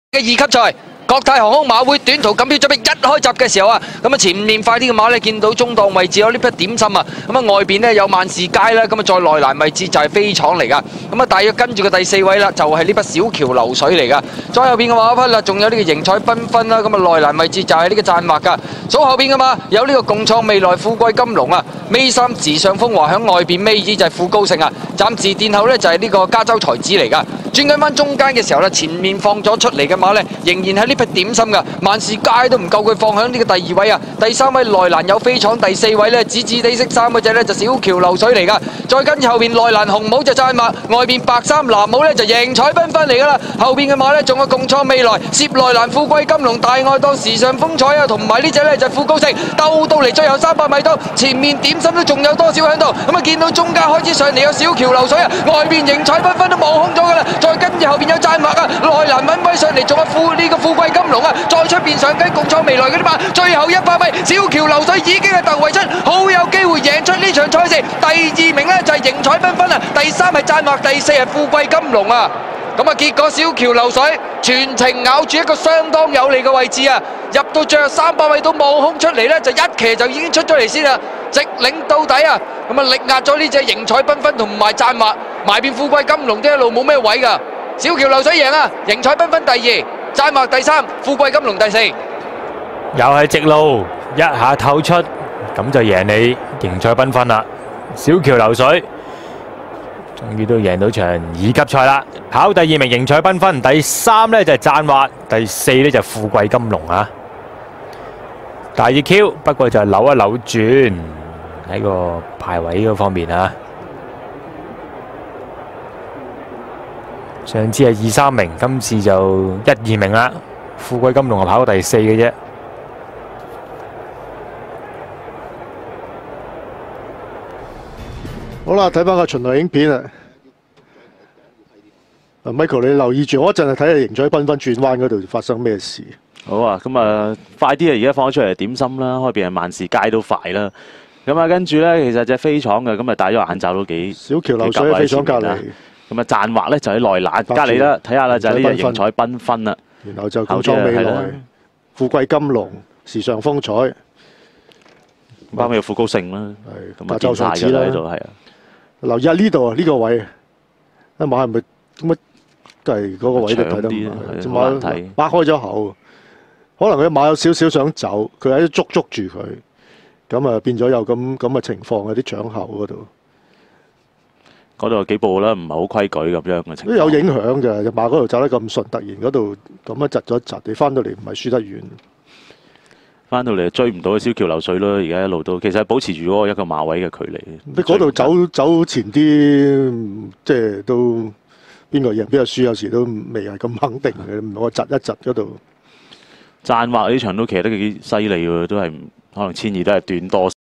嘅2級賽，國泰航空馬會短途錦標準備一開閘嘅時候啊，咁啊前面快啲嘅馬咧見到中檔位置有呢匹點心啊，咁啊外邊咧有萬事街啦，咁啊再內欄位置就係飛廠嚟噶，咁啊大約跟住嘅第4位啦，就係呢匹小橋流水嚟噶，再後邊嘅馬匹啦，仲有呢個盈彩繽紛啦，咁啊內欄位置就係呢個讚畫噶，數後邊嘅馬有呢個共創未來富貴金龍啊，尾3時尚風華響外邊尾2就係富高盛啊，暫時殿後咧就係呢個加州才子嚟噶。轉緊翻中間嘅時候咧，前面放咗出嚟嘅馬咧，仍然係呢匹點心噶，萬事街都唔夠佢放響呢個第2位啊，第3位內欄有飛廠，第4位咧紫紫地色衫嗰隻咧就小橋流水嚟噶，再跟住後邊內欄紅帽就讚馬，外邊白衫藍帽咧就盈彩繽紛嚟噶啦，後邊嘅馬咧仲有共創未來，涉內欄富貴金龍大愛當時尚風采啊，同埋呢隻咧就富高盛，鬥到嚟最後300米多，前面點心都仲有多少喺度，咁啊見到中間開始上嚟有小橋流水啊，外邊盈彩繽紛都望空咗噶啦。再跟住後邊有讚畫啊，內欄穩威上嚟，仲有呢個富貴金龍啊，再出邊上緊共創未來嗰啲馬，最後100米小橋流水已經係突圍出，好有機會贏出呢場賽事。第2名呢就係盈彩繽紛啊，第3係讚畫，第4係富貴金龍啊。咁啊結果小橋流水全程咬住一個相當有利嘅位置啊，入到最後300米到望空出嚟呢，就一騎就已經出咗嚟先啦，直領到底啊！咁啊力壓咗呢隻盈彩繽紛同埋讚畫，埋邊富貴金龍都一路冇咩位噶。小橋流水贏啊！盈彩繽紛第2，讚畫第3，富貴金龍第4。 又係直路，一下透出，咁就贏你盈彩繽紛啦。小橋流水，終於都贏到場2級賽啦。跑第2名盈彩繽紛，第3呢就係讚畫，第4呢就富貴金龍啊。大二 Q， 不過就係扭一扭轉喺個排位嗰方面啊。上次係2、3名，今次就1、2名啦。富貴金龍係跑到第4嘅啫。 好啦，睇翻個巡邏影片啊。Michael， 你留意住，我一陣係睇下盈彩繽紛轉彎嗰度發生咩事。 好啊，咁啊快啲啊！而家放咗出嚟點心啦，開邊係萬事街都快啦。咁啊跟住咧，其實隻飛廠嘅咁啊戴咗眼罩都幾小橋流水喺飛廠隔離。 咁啊讚畫咧就喺內欄隔離啦，睇下啦就係呢隻盈彩繽紛啦。 然後就共創未來、富貴金龍、時尚風采， 包尾有富高盛啦，咁啊見晒㗎啦喺度係啊。 留意下呢度啊，呢個位，一馬係咪咁啊？都係嗰個位都睇得唔係，馬擘開咗口，可能佢馬有少少想走，佢喺度捉住佢，咁啊變咗有咁嘅情況喺啲掌後嗰度。 嗰度有幾步啦，唔係好規矩咁樣嘅情況。都有影響嘅，隻馬嗰度走得咁順，突然嗰度咁樣窒咗一窒，你翻到嚟唔係輸得遠。 翻到嚟追唔到小橋流水咯，而家一路都其實保持住嗰個一個馬位嘅距離。 你嗰度走前啲，即係都邊個贏邊個輸，有時都未係咁肯定嘅。我窒一窒嗰度， 讚畫呢場都騎得幾犀利喎，都係可能1200都係斷多。